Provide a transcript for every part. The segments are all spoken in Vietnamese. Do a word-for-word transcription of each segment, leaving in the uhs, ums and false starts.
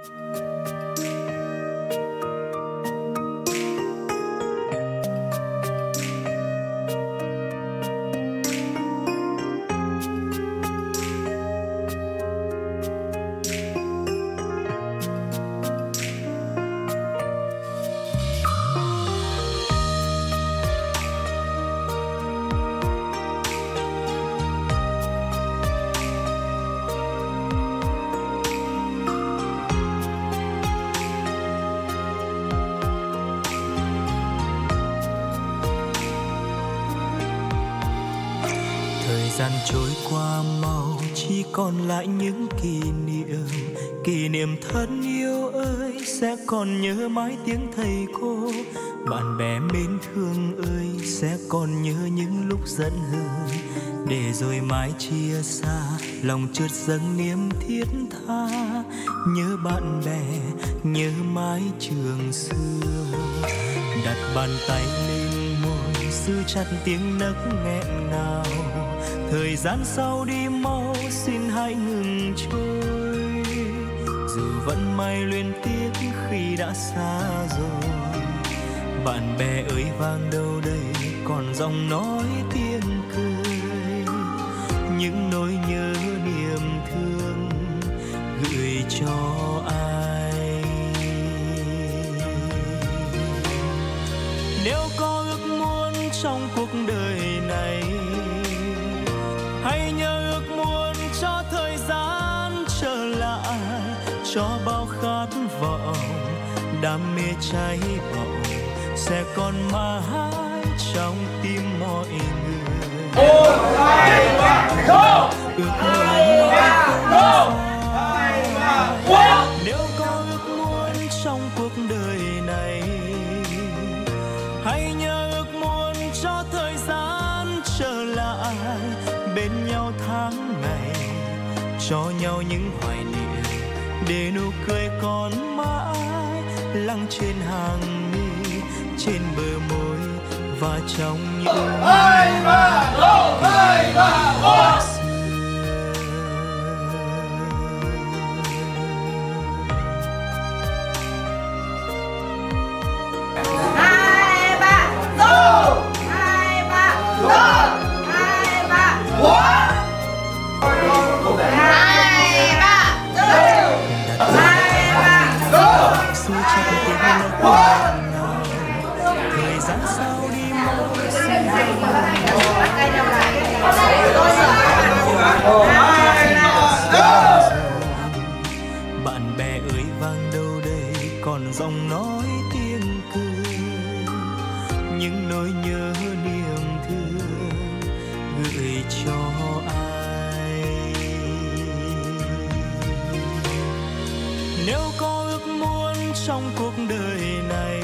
Thời gian trôi qua mau, chỉ còn lại những kỷ niệm. Kỷ niệm thân yêu ơi, sẽ còn nhớ mãi tiếng thầy cô. Bạn bè mến thương ơi, sẽ còn nhớ những lúc giận hờn. Để rồi mãi chia xa, lòng chợt dâng niềm thiết tha. Nhớ bạn bè, nhớ mái trường xưa. Đặt bàn tay lên môi, giữ chặt tiếng nấc nghẹn ngào. Thời gian sau đi mau, xin hãy ngừng trôi. Dù vẫn mãi luyến tiếc khi đã xa rồi. Bạn bè ơi vang đâu đây, còn giọng nói tiếng cười. Những nỗi nhớ niềm thương gửi cho ai. Nếu có ước muốn trong cuộc đời này, hãy nhớ ước muốn cho thời gian trở lại. Cho bao khát vọng, đam mê cháy bỏng sẽ còn mãi trong tim mọi người. Một, hai, ba, go! Ước muốn nếu có ước muốn trong cuộc đời này, hãy nhớ ước muốn cho thời gian trở lại. Bên nhau tháng ngày, cho nhau những hoài niệm, để nụ cười còn mãi lắng trên hàng mi, trên bờ môi và trong những hai ba go, hai ba go. Thời gian sau đi mau, xin hãy bạn bè ơi vang đâu đây, còn giọng nói tiếng cười. Những nỗi nhớ niềm thương gửi cho ai. Nếu có ước muốn trong cuộc đời này,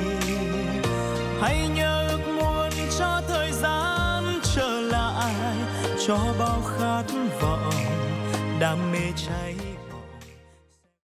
hãy nhớ ước muốn cho thời gian trở lại. Cho bao khát vọng, đam mê cháy